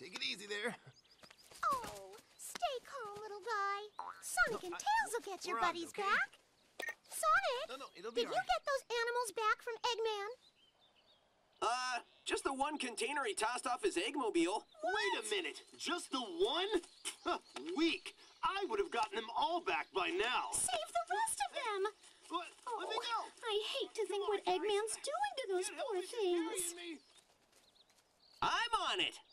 Take it easy there. Oh, stay calm, little guy. Sonic and Tails will get your we're on, buddies okay? back. Sonic, No, it'll be did all you right. get those animals back from Eggman? Just the one container he tossed off his Eggmobile. Wait a minute. Just the one? Weak. I would have gotten them all back by now. Save the rest of them. What? Let me go. I hate to think what Eggman's doing to those poor things. Me. I'm on it.